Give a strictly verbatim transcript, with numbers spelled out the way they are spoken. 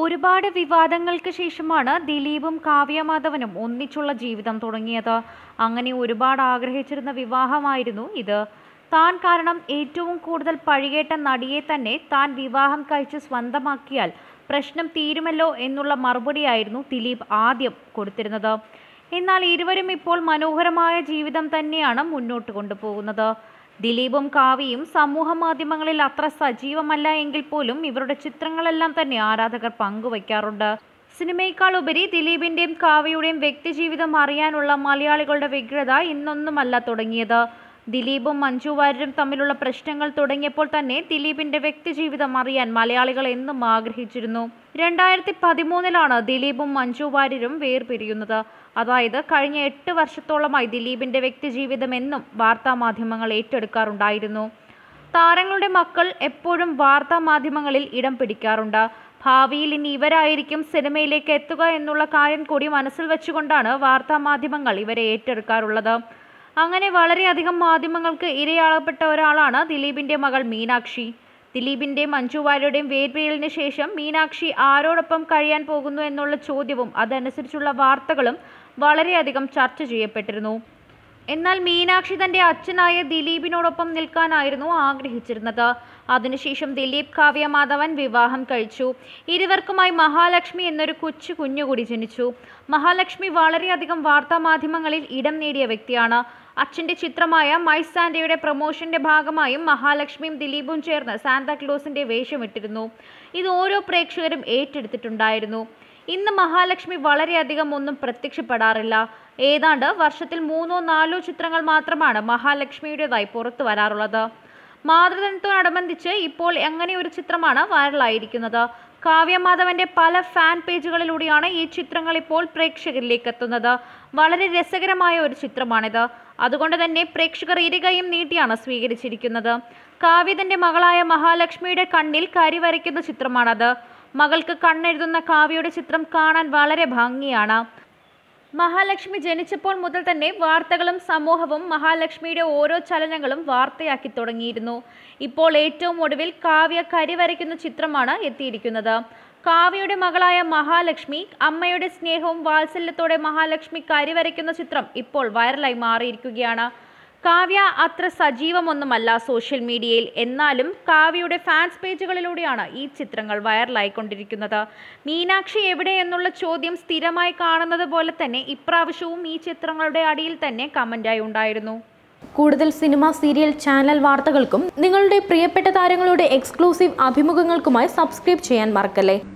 ഒരുപാട് വിവാദങ്ങൾക്ക് ശേഷമാണ് ദിലീപും കാവ്യ മാധവനും ഒന്നിച്ചുള്ള ജീവിതം തുടങ്ങിയത്. അങ്ങനെ ഒരുപാട് ആഗ്രഹിച്ചിരുന്ന വിവാഹമായിരുന്നു ഇത്. താൻ കാരണം ഏറ്റവും കൂടുതൽ പഴികേട്ട നടിയെ തന്നെ താൻ വിവാഹം കഴിച്ച് സ്വന്തമാക്കിയാൽ പ്രശ്നം തീരുമല്ലോ എന്നുള്ള മറുപടിയായിരുന്നു ദിലീപ് ആദ്യം കൊടുത്തിരുന്നത്. എന്നാൽ ഇരുവരും ഇപ്പോൾ മനോഹരമായ ജീവിതം തന്നെയാണ് മുന്നോട്ട് കൊണ്ടുപോകുന്നത്. ദിലീപും കാവ്യയും സമൂഹ മാധ്യമങ്ങളിൽ അത്ര സജീവമല്ല എങ്കിൽ പോലും ഇവരുടെ ചിത്രങ്ങളെല്ലാം തന്നെ ആരാധകർ പങ്കുവയ്ക്കാറുണ്ട്. സിനിമയേക്കാൾ ഉപരി ദിലീപിന്റെയും കാവ്യയുടെയും വ്യക്തിജീവിതം അറിയാനുള്ള മലയാളികളുടെ വ്യഗ്രത ഇന്നൊന്നുമല്ല തുടങ്ങിയത്. ദിലീപും മഞ്ജു വാര്യരും തമ്മിലുള്ള പ്രശ്നങ്ങൾ തുടങ്ങിയപ്പോൾ തന്നെ ദിലീപിന്റെ വ്യക്തിജീവിതം അറിയാൻ മലയാളികൾ എന്നും ആഗ്രഹിച്ചിരുന്നു. രണ്ടായിരത്തി പതിമൂന്നിലാണ് ദിലീപും മഞ്ജു വാര്യരും വേർപിരിയുന്നത്. അതായത് കഴിഞ്ഞ എട്ട് വർഷത്തോളമായി ദിലീപിന്റെ വ്യക്തിജീവിതം എന്നും വാർത്താ മാധ്യമങ്ങൾ ഏറ്റെടുക്കാറുണ്ടായിരുന്നു. താരങ്ങളുടെ മക്കൾ എപ്പോഴും വാർത്താ മാധ്യമങ്ങളിൽ ഇടം പിടിക്കാറുണ്ട്. ഭാവിയിൽ ഇനി ഇവരായിരിക്കും സിനിമയിലേക്ക് എത്തുക എന്നുള്ള കാര്യം കൂടി മനസ്സിൽ വെച്ചുകൊണ്ടാണ് വാർത്താ മാധ്യമങ്ങൾ ഇവരെ ഏറ്റെടുക്കാറുള്ളത്. അങ്ങനെ വളരെയധികം മാധ്യമങ്ങൾക്ക് ഇരയാളപ്പെട്ട ഒരാളാണ് ദിലീപിന്റെ മകൾ മീനാക്ഷി. ദിലീപിന്റെയും മഞ്ജു വാര്യരുടെയും വേർപിരിയലിന് ശേഷം മീനാക്ഷി ആരോടൊപ്പം കഴിയാൻ പോകുന്നു എന്നുള്ള ചോദ്യവും അതനുസരിച്ചുള്ള വാർത്തകളും വളരെയധികം ചർച്ച ചെയ്യപ്പെട്ടിരുന്നു. എന്നാൽ മീനാക്ഷി തന്റെ അച്ഛനായ ദിലീപിനോടൊപ്പം നിൽക്കാനായിരുന്നു ആഗ്രഹിച്ചിരുന്നത്. അതിനുശേഷം ദിലീപ് കാവ്യ മാധവൻ വിവാഹം കഴിച്ചു. ഇരുവർക്കുമായി മഹാലക്ഷ്മി എന്നൊരു കൊച്ചു കുഞ്ഞുകൂടി ജനിച്ചു. മഹാലക്ഷ്മി വളരെയധികം വാർത്താ മാധ്യമങ്ങളിൽ ഇടം നേടിയ വ്യക്തിയാണ്. അച്ഛന്റെ ചിത്രമായ മൈ സാന്റയുടെ പ്രൊമോഷന്റെ ഭാഗമായും മഹാലക്ഷ്മിയും ദിലീപും ചേർന്ന് സാന്താക്ലോസിന്റെ വേഷമിട്ടിരുന്നു. ഇത് ഓരോ പ്രേക്ഷകരും ഏറ്റെടുത്തിട്ടുണ്ടായിരുന്നു. ഇന്ന് മഹാലക്ഷ്മി വളരെയധികം ഒന്നും പ്രത്യക്ഷപ്പെടാറില്ല. ഏതാണ്ട് വർഷത്തിൽ മൂന്നോ നാലോ ചിത്രങ്ങൾ മാത്രമാണ് മഹാലക്ഷ്മിയുടേതായി പുറത്തു വരാറുള്ളത്. മാതൃദിനത്തോടനുബന്ധിച്ച് ഇപ്പോൾ അങ്ങനെ ഒരു ചിത്രമാണ് വൈറലായിരിക്കുന്നത്. കാവ്യ മാധവന്റെ പല ഫാൻ പേജുകളിലൂടെയാണ് ഈ ചിത്രങ്ങൾ ഇപ്പോൾ പ്രേക്ഷകരിലേക്ക് എത്തുന്നത്. വളരെ രസകരമായ ഒരു ചിത്രമാണിത്. അതുകൊണ്ട് തന്നെ പ്രേക്ഷകർ ഇരുകൈയും നീട്ടിയാണ് സ്വീകരിച്ചിരിക്കുന്നത്. കാവ്യ തന്റെ മകളായ മഹാലക്ഷ്മിയുടെ കണ്ണിൽ കരി വരയ്ക്കുന്ന ചിത്രമാണത്. മകൾക്ക് കണ്ണെഴുതുന്ന കാവ്യയുടെ ചിത്രം കാണാൻ വളരെ ഭംഗിയാണ്. മഹാലക്ഷ്മി ജനിച്ചപ്പോൾ മുതൽ തന്നെ വാർത്തകളും സമൂഹവും മഹാലക്ഷ്മിയുടെ ഓരോ ചലനങ്ങളും വാർത്തയാക്കി തുടങ്ങിയിരുന്നു. ഇപ്പോൾ ഏറ്റവും ഒടുവിൽ കാവ്യ കരി വരയ്ക്കുന്ന ചിത്രമാണ് എത്തിയിരിക്കുന്നത്. കാവ്യയുടെ മകളായ മഹാലക്ഷ്മി അമ്മയുടെ സ്നേഹവും വാത്സല്യത്തോടെ മഹാലക്ഷ്മി കരി വരയ്ക്കുന്ന ചിത്രം ഇപ്പോൾ വൈറലായി മാറിയിരിക്കുകയാണ്. കാവ്യ അത്ര സജീവമൊന്നുമല്ല സോഷ്യൽ മീഡിയയിൽ. എന്നാലും കാവ്യയുടെ ഫാൻസ് പേജുകളിലൂടെയാണ് ഈ ചിത്രങ്ങൾ വൈറലായിക്കൊണ്ടിരിക്കുന്നത്. മീനാക്ഷി എവിടെ എന്നുള്ള ചോദ്യം സ്ഥിരമായി കാണുന്നത് പോലെ തന്നെ ഇപ്രാവശ്യവും ഈ ചിത്രങ്ങളുടെ അടിയിൽ തന്നെ കമന്റായി ഉണ്ടായിരുന്നു. കൂടുതൽ സിനിമ, സീരിയൽ, ചാനൽ വാർത്തകൾക്കും നിങ്ങളുടെ പ്രിയപ്പെട്ട താരങ്ങളുടെ എക്സ്ക്ലൂസീവ് അഭിമുഖങ്ങൾക്കുമായി സബ്സ്ക്രൈബ് ചെയ്യാൻ മറക്കല്ലേ.